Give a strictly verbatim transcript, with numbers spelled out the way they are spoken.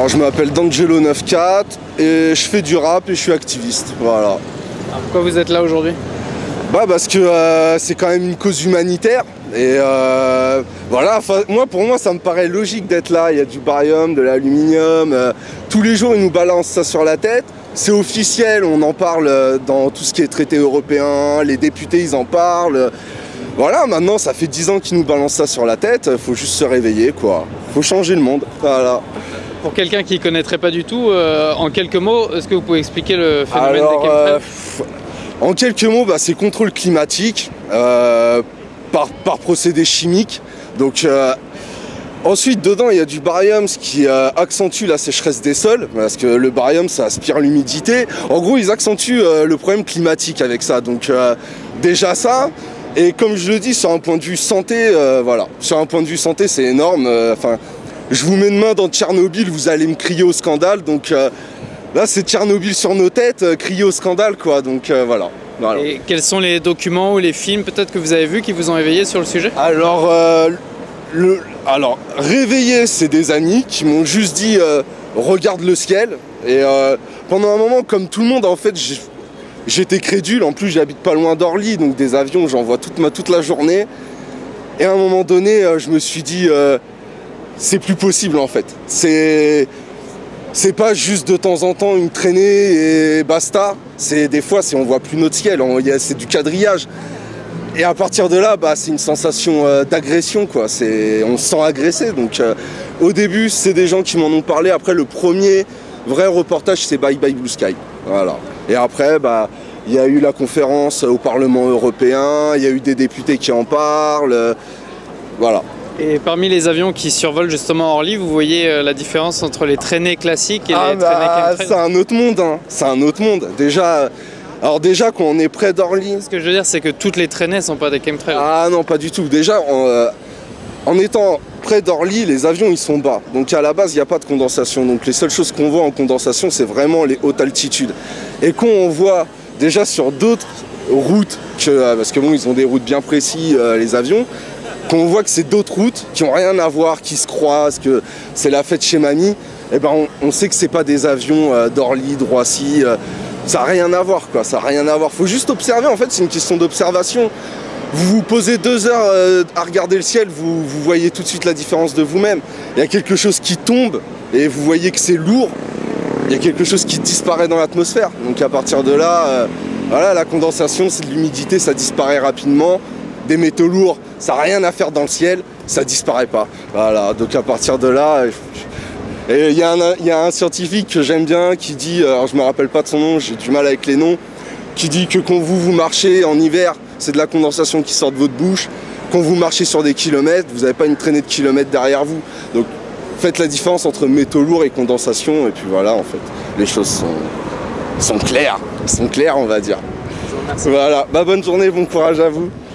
Alors je m'appelle D'Angelo neuf-quatre et je fais du rap et je suis activiste, voilà. Alors pourquoi vous êtes là aujourd'hui? Bah parce que euh, c'est quand même une cause humanitaire et euh, voilà, moi pour moi ça me paraît logique d'être là, il y a du barium, de l'aluminium, euh, tous les jours ils nous balancent ça sur la tête, c'est officiel, on en parle dans tout ce qui est traité européen, les députés ils en parlent, voilà, maintenant ça fait dix ans qu'ils nous balancent ça sur la tête, faut juste se réveiller quoi, faut changer le monde, voilà. Pour quelqu'un qui ne connaîtrait pas du tout, euh, en quelques mots, est-ce que vous pouvez expliquer le phénomène Alors, des chemtrails? euh, En quelques mots, bah, c'est contrôle climatique euh, par, par procédé chimique. Donc, euh, ensuite, dedans, il y a du barium, ce qui euh, accentue la sécheresse des sols, parce que le barium, ça aspire l'humidité. En gros, ils accentuent euh, le problème climatique avec ça. Donc, euh, déjà ça. Et comme je le dis, sur un point de vue santé, euh, voilà. Sur un point de vue santé, c'est énorme. Enfin. Euh, Je vous mets une main dans Tchernobyl, vous allez me crier au scandale, donc euh, là c'est Tchernobyl sur nos têtes, euh, crier au scandale quoi, donc euh, voilà, voilà. Et quels sont les documents ou les films peut-être que vous avez vus qui vous ont éveillé sur le sujet? Alors, euh, le, alors réveillé, c'est des amis qui m'ont juste dit euh, regarde le ciel, et euh, pendant un moment comme tout le monde en fait, j'étais crédule, en plus j'habite pas loin d'Orly, donc des avions j'en vois toute, ma, toute la journée, et à un moment donné euh, je me suis dit... Euh, c'est plus possible en fait, c'est c'est pas juste de temps en temps une traînée et basta, c'est des fois on voit plus notre ciel, c'est du quadrillage et à partir de là bah, c'est une sensation euh, d'agression quoi, on se sent agressé donc euh, au début c'est des gens qui m'en ont parlé, après le premier vrai reportage c'est Bye Bye Blue Sky, voilà, et après bah il y a eu la conférence au Parlement européen, il y a eu des députés qui en parlent, euh, voilà. Et parmi les avions qui survolent justement Orly, vous voyez la différence entre les traînées classiques et ah les bah, traînées chemtrails? C'est un autre monde, hein. C'est un autre monde. Déjà, alors déjà quand on est près d'Orly... Ce que je veux dire, c'est que toutes les traînées ne sont pas des chemtrails. Ah non, pas du tout. Déjà, en, euh, en étant près d'Orly, les avions ils sont bas. Donc à la base, il n'y a pas de condensation. Donc les seules choses qu'on voit en condensation, c'est vraiment les hautes altitudes. Et quand on voit déjà sur d'autres routes, que, parce que bon, ils ont des routes bien précises, euh, les avions, quand on voit que c'est d'autres routes qui n'ont rien à voir, qui se croisent, que c'est la fête chez mamie, eh ben on, on sait que c'est pas des avions euh, d'Orly, de Roissy, euh, ça n'a rien à voir quoi, ça n'a rien à voir. Faut juste observer, en fait c'est une question d'observation. Vous vous posez deux heures euh, à regarder le ciel, vous, vous voyez tout de suite la différence de vous-même. Il y a quelque chose qui tombe et vous voyez que c'est lourd, il y a quelque chose qui disparaît dans l'atmosphère. Donc à partir de là, euh, voilà, la condensation c'est de l'humidité, ça disparaît rapidement. Des métaux lourds, ça n'a rien à faire dans le ciel, ça disparaît pas. Voilà, donc à partir de là, il y, y a un scientifique que j'aime bien qui dit, alors je me rappelle pas de son nom, j'ai du mal avec les noms, qui dit que quand vous vous marchez en hiver, c'est de la condensation qui sort de votre bouche. Quand vous marchez sur des kilomètres, vous n'avez pas une traînée de kilomètres derrière vous. Donc faites la différence entre métaux lourds et condensation, et puis voilà, en fait, les choses sont, sont claires, sont claires on va dire. Voilà, bah, bonne journée, bon courage à vous.